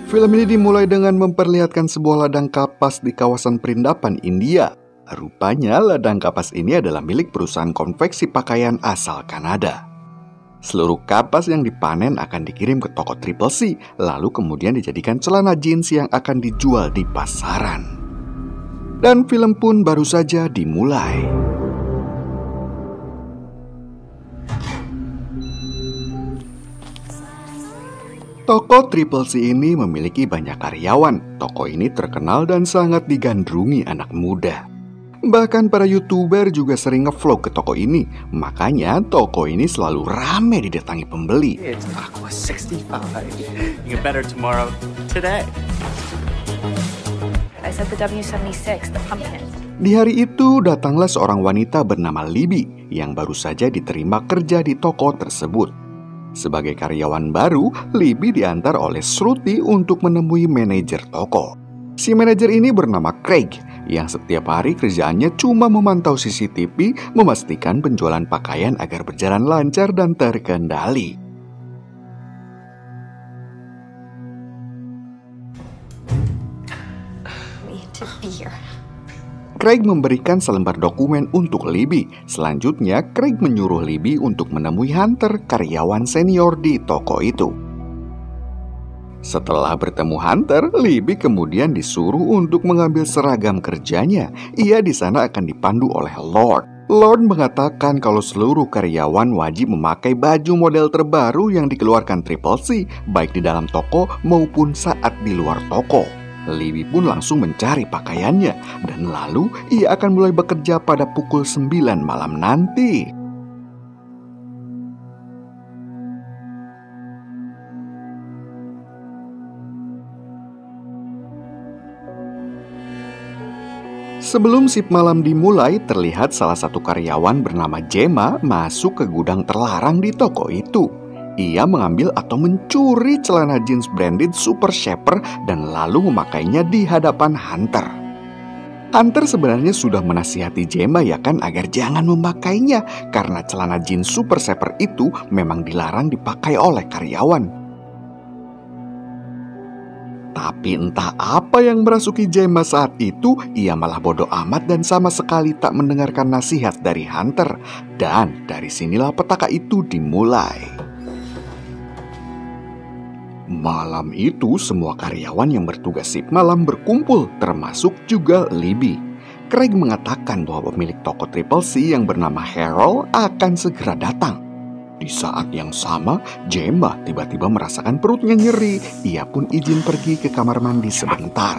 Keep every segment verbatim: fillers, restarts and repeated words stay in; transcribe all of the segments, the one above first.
Film ini dimulai dengan memperlihatkan sebuah ladang kapas di kawasan perindapan India. Rupanya ladang kapas ini adalah milik perusahaan konveksi pakaian asal Kanada. Seluruh kapas yang dipanen akan dikirim ke toko Triple C, lalu kemudian dijadikan celana jeans yang akan dijual di pasaran. Dan film pun baru saja dimulai. Toko Triple C ini memiliki banyak karyawan. Toko ini terkenal dan sangat digandrungi anak muda. Bahkan para YouTuber juga sering ngevlog ke toko ini. Makanya toko ini selalu rame didatangi pembeli. It's Aqua sixty-five. You get better tomorrow, today. I said the W seventy-six, the pumpkin. Di hari itu datanglah seorang wanita bernama Libby yang baru saja diterima kerja di toko tersebut. Sebagai karyawan baru, Libby diantar oleh Shruti untuk menemui manajer toko. Si manajer ini bernama Craig, yang setiap hari kerjaannya cuma memantau C C T V, memastikan penjualan pakaian agar berjalan lancar dan terkendali. Craig memberikan selembar dokumen untuk Libby. Selanjutnya, Craig menyuruh Libby untuk menemui Hunter, karyawan senior di toko itu. Setelah bertemu Hunter, Libby kemudian disuruh untuk mengambil seragam kerjanya. Ia di sana akan dipandu oleh Lord. Lord mengatakan kalau seluruh karyawan wajib memakai baju model terbaru yang dikeluarkan Triple C, baik di dalam toko maupun saat di luar toko. Libby pun langsung mencari pakaiannya, dan lalu ia akan mulai bekerja pada pukul sembilan malam nanti. Sebelum shift malam dimulai, terlihat salah satu karyawan bernama Gemma masuk ke gudang terlarang di toko itu. Ia mengambil atau mencuri celana jeans branded Super Shaper dan lalu memakainya di hadapan Hunter. Hunter sebenarnya sudah menasihati Gemma ya kan agar jangan memakainya karena celana jeans Super Shaper itu memang dilarang dipakai oleh karyawan. Tapi entah apa yang merasuki Gemma saat itu, ia malah bodoh amat dan sama sekali tak mendengarkan nasihat dari Hunter. Dan dari sinilah petaka itu dimulai. Malam itu semua karyawan yang bertugas shift malam berkumpul, termasuk juga Libby. Craig mengatakan bahwa pemilik toko Triple C yang bernama Harold akan segera datang. Di saat yang sama, Gemma tiba-tiba merasakan perutnya nyeri. Ia pun izin pergi ke kamar mandi sebentar.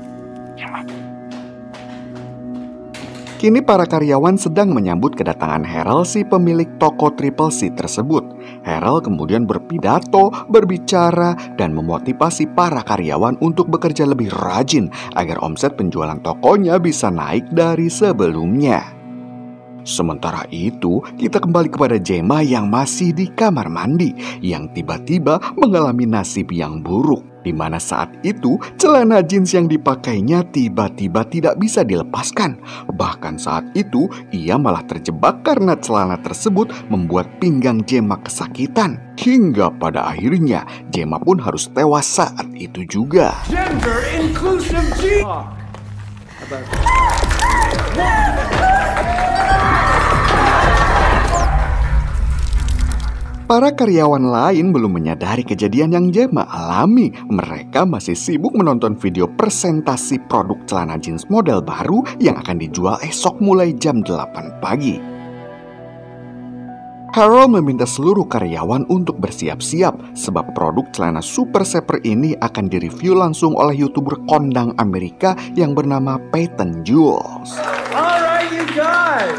Kini para karyawan sedang menyambut kedatangan Harold, si pemilik toko Triple C tersebut. Harold kemudian berpidato, berbicara, dan memotivasi para karyawan untuk bekerja lebih rajin agar omset penjualan tokonya bisa naik dari sebelumnya. Sementara itu, kita kembali kepada Gemma yang masih di kamar mandi, yang tiba-tiba mengalami nasib yang buruk, di mana saat itu celana jeans yang dipakainya tiba-tiba tidak bisa dilepaskan. Bahkan saat itu ia malah terjebak karena celana tersebut membuat pinggang Gemma kesakitan. Hingga pada akhirnya Gemma pun harus tewas saat itu juga. Gender inclusive jeans. Para karyawan lain belum menyadari kejadian yang Gemma alami. Mereka masih sibuk menonton video presentasi produk celana jeans model baru yang akan dijual esok mulai jam delapan pagi. Harold meminta seluruh karyawan untuk bersiap-siap sebab produk celana Super Shaper ini akan direview langsung oleh YouTuber kondang Amerika yang bernama Peyton Jules. Alright, you guys.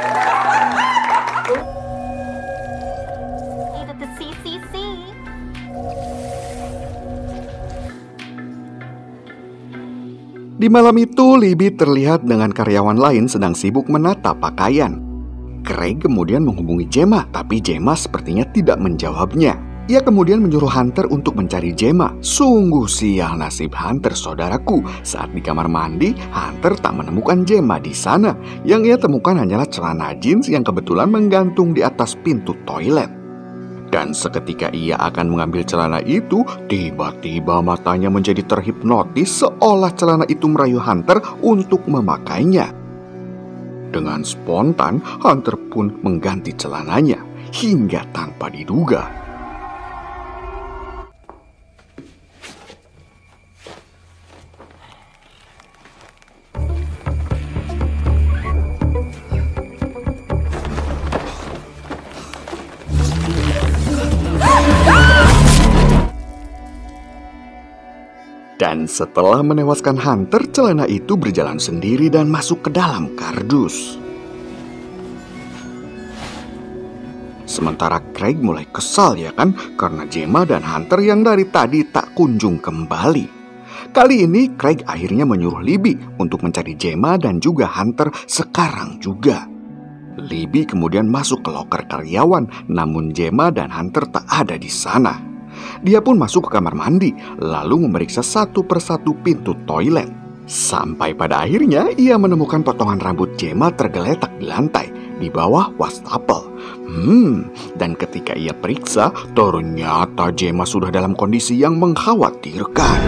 Di malam itu, Libby terlihat dengan karyawan lain sedang sibuk menata pakaian. Craig kemudian menghubungi Gemma, tapi Gemma sepertinya tidak menjawabnya. Ia kemudian menyuruh Hunter untuk mencari Gemma. Sungguh sial nasib Hunter, saudaraku. Saat di kamar mandi, Hunter tak menemukan Gemma di sana. Yang ia temukan hanyalah celana jeans yang kebetulan menggantung di atas pintu toilet. Dan seketika ia akan mengambil celana itu, tiba-tiba matanya menjadi terhipnotis seolah celana itu merayu Hunter untuk memakainya. Dengan spontan, Hunter pun mengganti celananya hingga tanpa diduga. Dan setelah menewaskan Hunter, celana itu berjalan sendiri dan masuk ke dalam kardus. Sementara Craig mulai kesal ya kan, karena Gemma dan Hunter yang dari tadi tak kunjung kembali. Kali ini Craig akhirnya menyuruh Libby untuk mencari Gemma dan juga Hunter sekarang juga. Libby kemudian masuk ke loker karyawan, namun Gemma dan Hunter tak ada di sana. Dia pun masuk ke kamar mandi, lalu memeriksa satu persatu pintu toilet. Sampai pada akhirnya ia menemukan potongan rambut Gemma tergeletak di lantai, di bawah wastafel. Hmm, dan ketika ia periksa, ternyata Gemma sudah dalam kondisi yang mengkhawatirkan.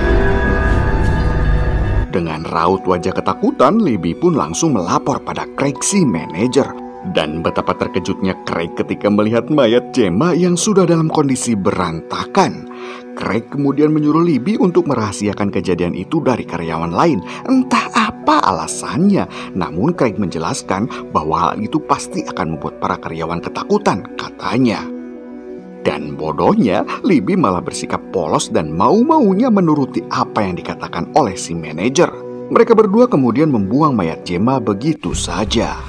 Dengan raut wajah ketakutan, Libby pun langsung melapor pada Craig si manajer. Dan betapa terkejutnya Craig ketika melihat mayat Gemma yang sudah dalam kondisi berantakan. Craig kemudian menyuruh Libby untuk merahasiakan kejadian itu dari karyawan lain. Entah apa alasannya, namun Craig menjelaskan bahwa hal itu pasti akan membuat para karyawan ketakutan, katanya. Dan bodohnya, Libby malah bersikap polos dan mau-maunya menuruti apa yang dikatakan oleh si manajer. Mereka berdua kemudian membuang mayat Gemma begitu saja.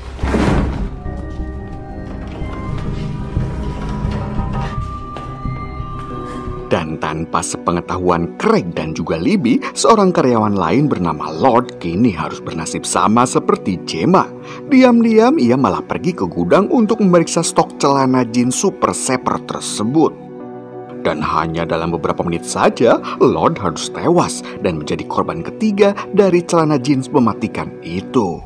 Dan tanpa sepengetahuan Craig dan juga Libby, seorang karyawan lain bernama Lord kini harus bernasib sama seperti Gemma. Diam-diam ia malah pergi ke gudang untuk memeriksa stok celana jeans Super Shaper tersebut. Dan hanya dalam beberapa menit saja, Lord harus tewas dan menjadi korban ketiga dari celana jeans mematikan itu.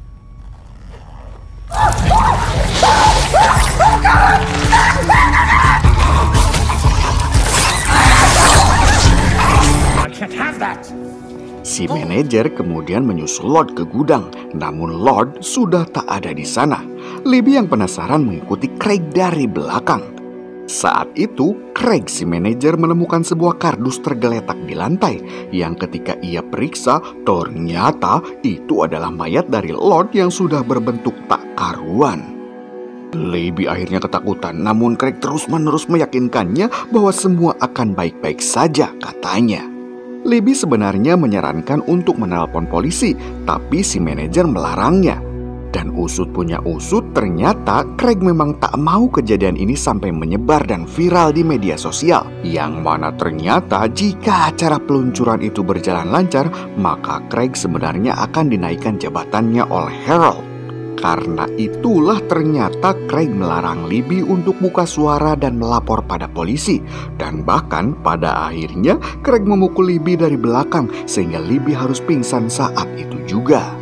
Si manajer kemudian menyusul Lord ke gudang, namun Lord sudah tak ada di sana. Libby yang penasaran mengikuti Craig dari belakang. Saat itu, Craig si manajer menemukan sebuah kardus tergeletak di lantai, yang ketika ia periksa, ternyata itu adalah mayat dari Lord yang sudah berbentuk tak karuan. Libby akhirnya ketakutan, namun Craig terus-menerus meyakinkannya bahwa semua akan baik-baik saja, katanya. Libby sebenarnya menyarankan untuk menelpon polisi, tapi si manajer melarangnya. Dan usut punya usut, ternyata Craig memang tak mau kejadian ini sampai menyebar dan viral di media sosial. Yang mana ternyata jika acara peluncuran itu berjalan lancar, maka Craig sebenarnya akan dinaikkan jabatannya oleh Harold. Karena itulah ternyata Craig melarang Libby untuk buka suara dan melapor pada polisi. Dan bahkan pada akhirnya Craig memukul Libby dari belakang sehingga Libby harus pingsan saat itu juga.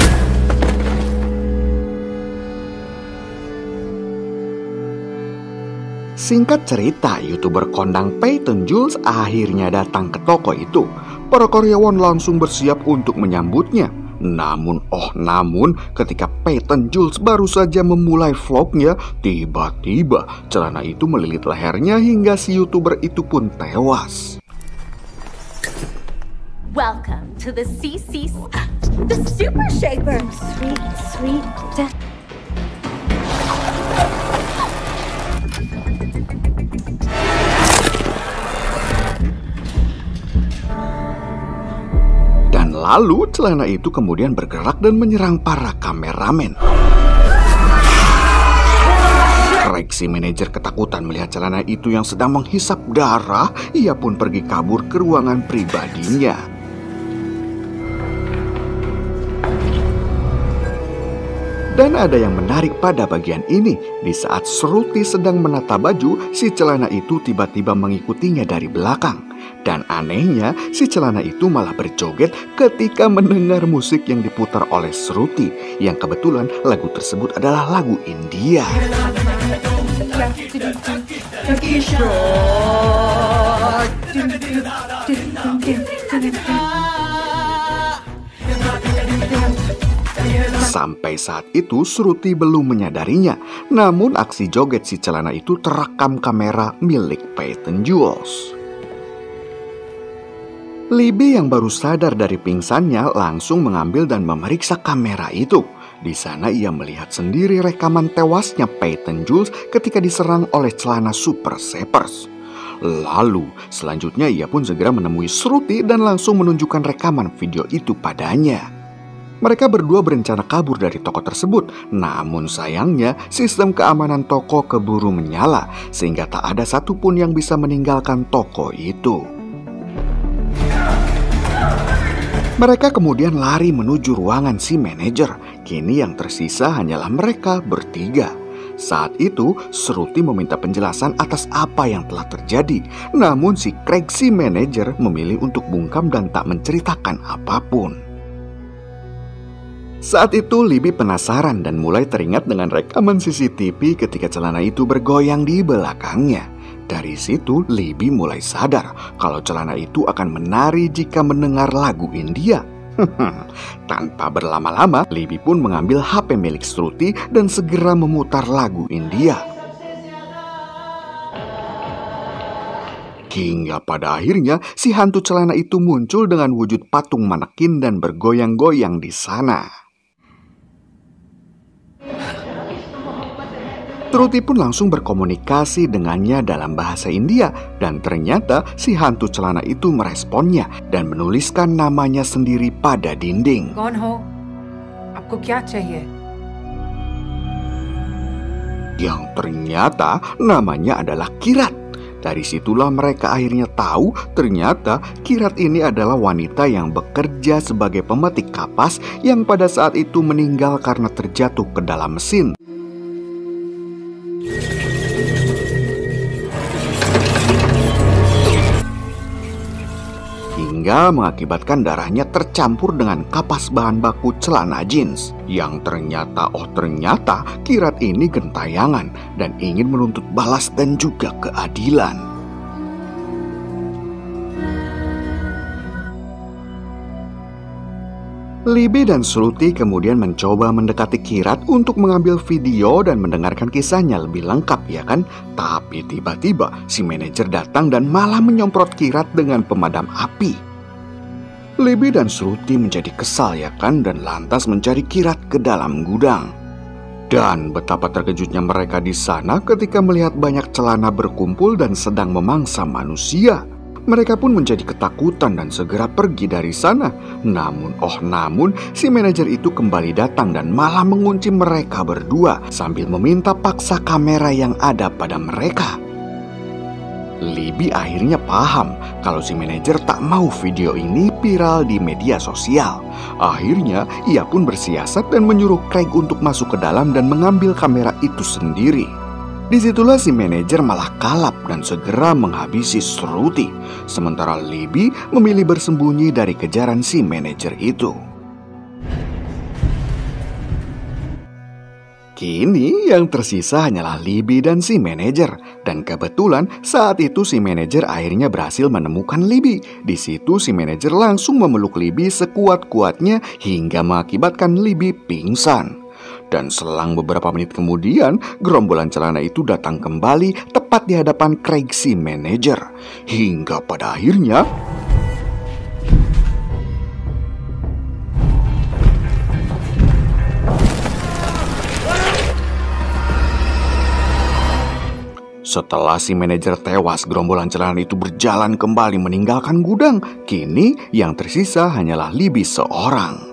Singkat cerita, YouTuber kondang Peyton Jules akhirnya datang ke toko itu. Para karyawan langsung bersiap untuk menyambutnya. Namun, oh namun, ketika Peyton Jules baru saja memulai vlognya, tiba-tiba celana itu melilit lehernya hingga si YouTuber itu pun tewas. Welcome to the C C, the Super Shaper. Sweet, sweet death. Lalu celana itu kemudian bergerak dan menyerang para kameramen. Craig si manajer ketakutan melihat celana itu yang sedang menghisap darah. Ia pun pergi kabur ke ruangan pribadinya. Dan ada yang menarik pada bagian ini. Di saat Shruti sedang menata baju, si celana itu tiba-tiba mengikutinya dari belakang. Dan anehnya, si celana itu malah berjoget ketika mendengar musik yang diputar oleh Shruti, yang kebetulan lagu tersebut adalah lagu India. Sampai saat itu Shruti belum menyadarinya, namun aksi joget si celana itu terekam kamera milik Peyton Jules. Libby yang baru sadar dari pingsannya langsung mengambil dan memeriksa kamera itu. Di sana ia melihat sendiri rekaman tewasnya Peyton Jules ketika diserang oleh celana Super Shapers. Lalu selanjutnya ia pun segera menemui Shruti dan langsung menunjukkan rekaman video itu padanya. Mereka berdua berencana kabur dari toko tersebut, namun sayangnya sistem keamanan toko keburu menyala sehingga tak ada satupun yang bisa meninggalkan toko itu. Mereka kemudian lari menuju ruangan si manajer. Kini yang tersisa hanyalah mereka bertiga. Saat itu Shruti meminta penjelasan atas apa yang telah terjadi, namun si Craig si manajer memilih untuk bungkam dan tak menceritakan apapun. Saat itu Libby penasaran dan mulai teringat dengan rekaman C C T V ketika celana itu bergoyang di belakangnya. Dari situ Libby mulai sadar kalau celana itu akan menari jika mendengar lagu India. Tanpa berlama-lama Libby pun mengambil H P milik Shruti dan segera memutar lagu India. Hingga pada akhirnya si hantu celana itu muncul dengan wujud patung manekin dan bergoyang-goyang di sana. Shruti pun langsung berkomunikasi dengannya dalam bahasa India dan ternyata si hantu celana itu meresponnya dan menuliskan namanya sendiri pada dinding. कौन हो? आपको क्या चाहिए? Yang ternyata namanya adalah Kirat. Dari situlah mereka akhirnya tahu ternyata Kirat ini adalah wanita yang bekerja sebagai pemetik kapas yang pada saat itu meninggal karena terjatuh ke dalam mesin. Hingga mengakibatkan darahnya tercampur dengan kapas bahan baku celana jeans. Yang ternyata, oh ternyata Kirat ini gentayangan dan ingin menuntut balas dan juga keadilan. Libby dan Shruti kemudian mencoba mendekati Kirat untuk mengambil video dan mendengarkan kisahnya lebih lengkap, ya kan? Tapi tiba-tiba si manajer datang dan malah menyemprot Kirat dengan pemadam api. Libby dan Shruti menjadi kesal, ya kan? Dan lantas mencari Kirat ke dalam gudang. Dan betapa terkejutnya mereka di sana ketika melihat banyak celana berkumpul dan sedang memangsa manusia. Mereka pun menjadi ketakutan dan segera pergi dari sana. Namun, oh namun, si manajer itu kembali datang dan malah mengunci mereka berdua sambil meminta paksa kamera yang ada pada mereka. Libby akhirnya paham kalau si manajer tak mau video ini viral di media sosial. Akhirnya, ia pun bersiasat dan menyuruh Craig untuk masuk ke dalam dan mengambil kamera itu sendiri. Disitulah si manajer malah kalap dan segera menghabisi Shruti. Sementara Libby memilih bersembunyi dari kejaran si manajer itu. Kini yang tersisa hanyalah Libby dan si manajer. Dan kebetulan saat itu si manajer akhirnya berhasil menemukan Libby. Di situ si manajer langsung memeluk Libby sekuat-kuatnya hingga mengakibatkan Libby pingsan. Dan selang beberapa menit kemudian, gerombolan celana itu datang kembali tepat di hadapan Craig si manajer. Hingga pada akhirnya setelah si manajer tewas, gerombolan celana itu berjalan kembali meninggalkan gudang. Kini yang tersisa hanyalah Libby seorang.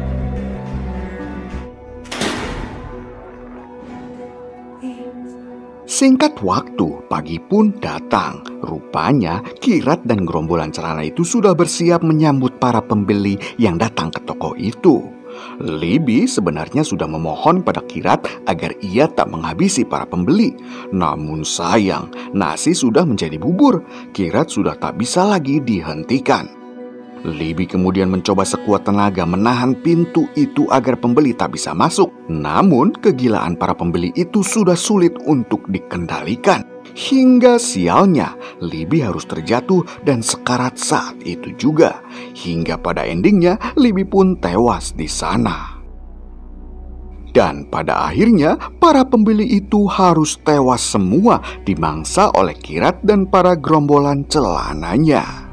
Singkat waktu, pagi pun datang. Rupanya Kirat dan gerombolan celana itu sudah bersiap menyambut para pembeli yang datang ke toko itu. Libby sebenarnya sudah memohon pada Kirat agar ia tak menghabisi para pembeli. Namun sayang, nasi sudah menjadi bubur. Kirat sudah tak bisa lagi dihentikan. Libby kemudian mencoba sekuat tenaga menahan pintu itu agar pembeli tak bisa masuk. Namun kegilaan para pembeli itu sudah sulit untuk dikendalikan. Hingga sialnya, Libby harus terjatuh dan sekarat saat itu juga. Hingga pada endingnya, Libby pun tewas di sana. Dan pada akhirnya, para pembeli itu harus tewas semua dimangsa oleh Kirat dan para gerombolan celananya.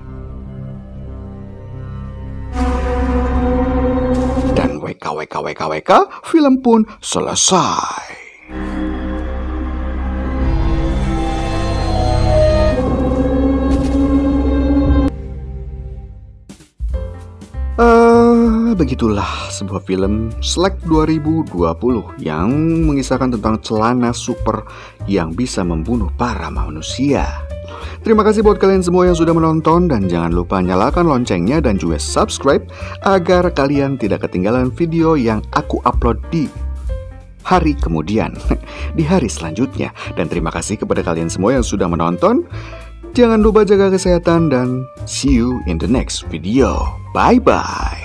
Dan W K W K W K W K, film pun selesai. Uh, begitulah sebuah film Shrek dua ribu dua puluh yang mengisahkan tentang celana super yang bisa membunuh para manusia. Terima kasih buat kalian semua yang sudah menonton, dan jangan lupa nyalakan loncengnya dan juga subscribe agar kalian tidak ketinggalan video yang aku upload di hari kemudian, di hari selanjutnya. Dan terima kasih kepada kalian semua yang sudah menonton. Jangan lupa jaga kesehatan dan see you in the next video. Bye-bye.